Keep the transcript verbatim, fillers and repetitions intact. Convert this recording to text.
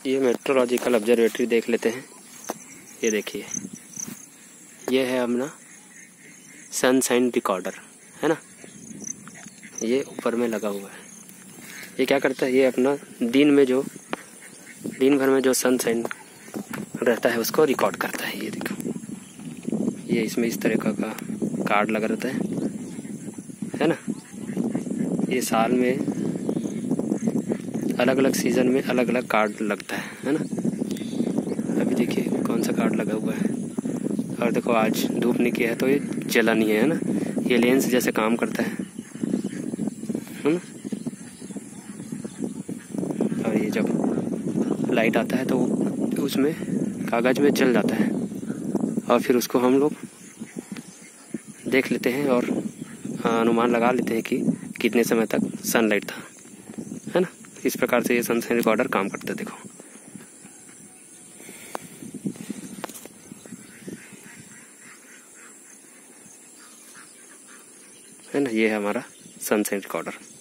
ये meteorological observatory देख लेते हैं। ये देखिए, ये है अपना सनसाइन रिकॉर्डर, है ना। ये ऊपर में लगा हुआ है। ये क्या करता है, ये अपना दिन में जो दिन भर में जो सनसाइन रहता है उसको रिकॉर्ड करता है। ये देखो, ये इसमें इस तरह का, का कार्ड लगा रहता है है ना। ये साल में अलग अलग सीज़न में अलग अलग कार्ड लगता है है ना। अभी देखिए कौन सा कार्ड लगा हुआ है, और देखो आज धूप निकली है तो ये जला नहीं है, है ना। ये लेंस जैसे काम करता है है ना। और ये जब लाइट आता है तो उसमें कागज़ में जल जाता है, और फिर उसको हम लोग देख लेते हैं और अनुमान लगा लेते हैं कि कितने समय तक सनलाइट था, है ना। इस प्रकार से ये सनसाइन रिकॉर्डर काम करता है। देखो, है ना, ये है हमारा सनसाइन रिकॉर्डर।